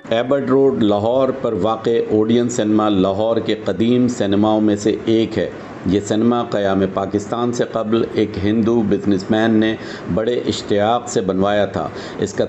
Abbott road Lahore पर वाक़े Odiorne cinema Lahore के कदीम सिनेमाओं में से एक है। ये सिनेमा क़याम पाकिस्तान से कबल एक हिंदू बिजनेसमैन ने बड़े इश्तियाक़ से बनवाया था। इसका